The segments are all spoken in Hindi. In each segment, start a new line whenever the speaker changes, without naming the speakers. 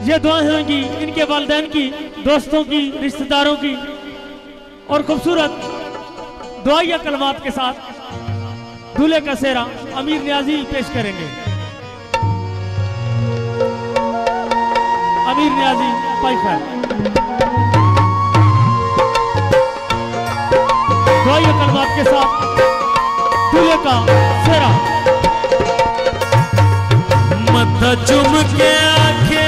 ये दुआएं होंगी इनके वालिदैन की, दोस्तों की, रिश्तेदारों की, और खूबसूरत दुआया कलमात के साथ दूल्हे का सेहरा अमीर नियाजी पेश करेंगे। अमीर नियाजी पाई खैर दुआया कलमात के साथ दूल्हे का सेहरा।
मत्था चुम के आखे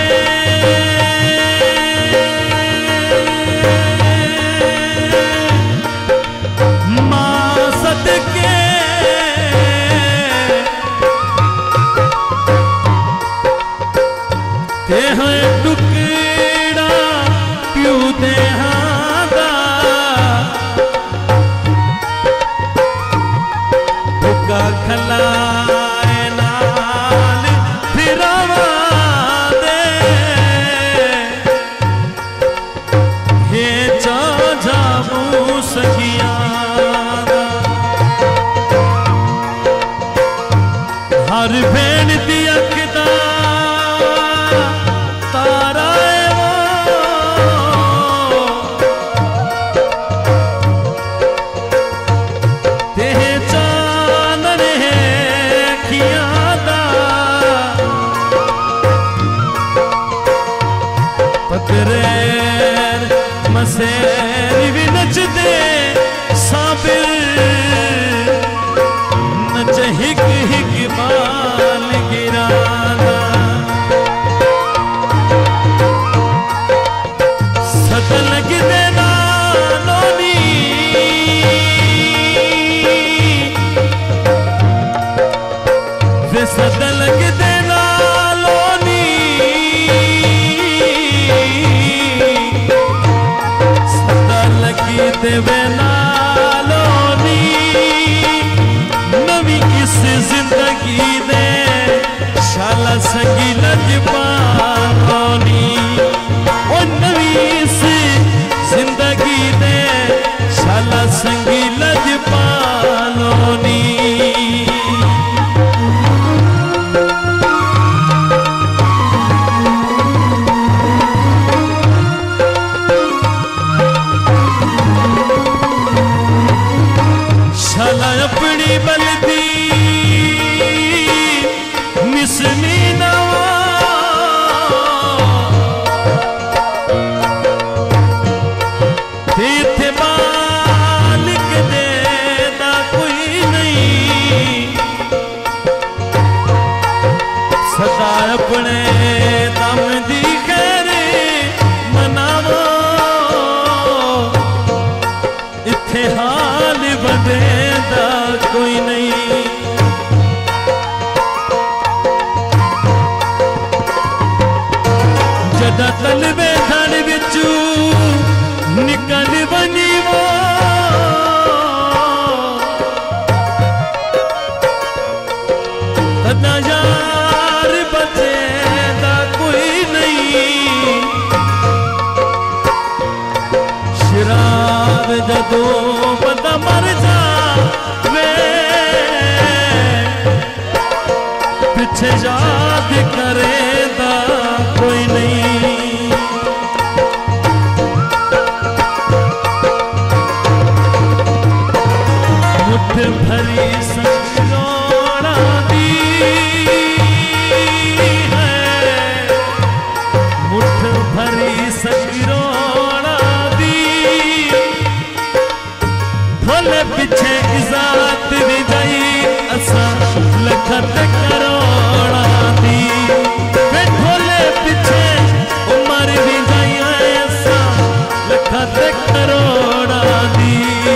मां सदके ते हैं टुकड़ा प्यू दे हादा भुका खलाए नाल फिरावा दे हे चा जामू सखिया हर भेड़ दी अखदा तारा मसेरी भी नच दे साबिर नच हिक हिक बाल गिराना सद लग देना लोनी वे सद लग देना लोनी देवे नालोनी नवी इस जिंदगी ने शाला संगी लजपालोनी ओ नवी इस जिंदगी ने शाला संगी लजपालोनी अपनी बलदी मिसनी नवा तीर्थ मालिक देता कोई नहीं सदा अपने दम दी खैरे मनावो इत्थे हाल बदे कोई नहीं जदा तलवे धन बिचू निकल बनी वो तदा यार बचेदा कोई नहीं शराब जदों बंदा मर जा पीछे याद करेगा कोई नहीं मुठ भरी संगरोड़ा दी है मुठ भरी संगरोड़ा दी भोले पीछे इजात भी जाई असा लखत करोड़ा दी भोले पीछे उमर भी जाई ऐसा लखत करोड़ा दी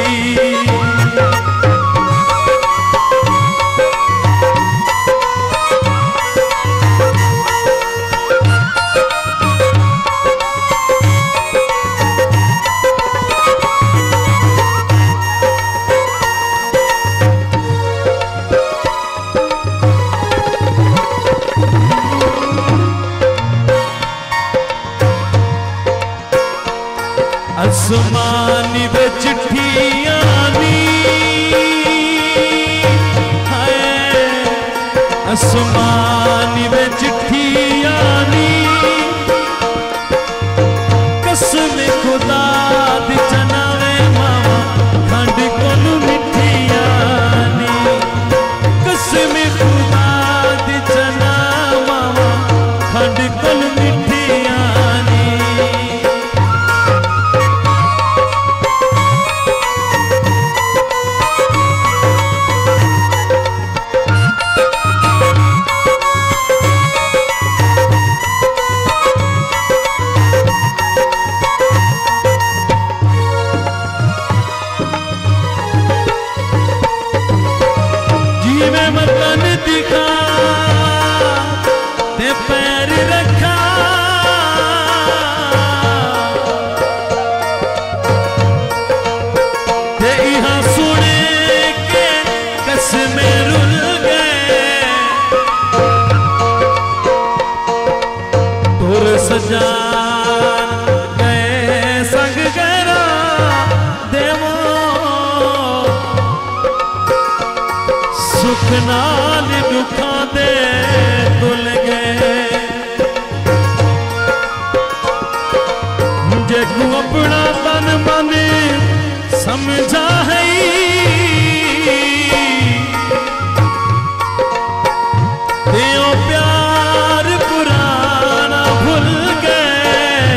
आसमान वे चिट्ठियां नी है आसमान वे चिट्ठियां नी मिठिया सजान गए संग गरा देवो सुख नाल दुखा दे तुल गए मुझे को अपना तन मन समझा है देओ प्यार पुराना भूल गए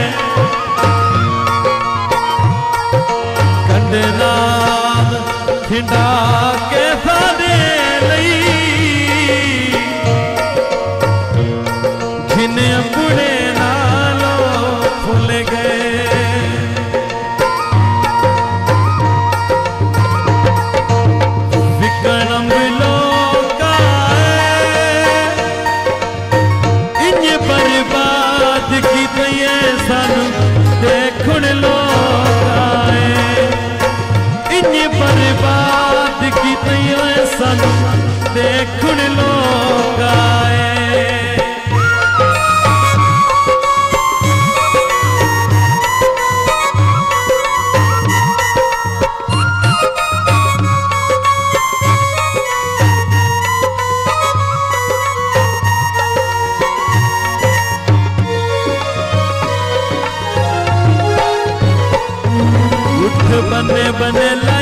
कंडनाल खिंडा के फादे लई घिन अपने नालों भूल गए विकणम लोका बर्बाद की सानू देखुण लोग आए इन बर्बाद की सानू देखुण लोग आए बने बने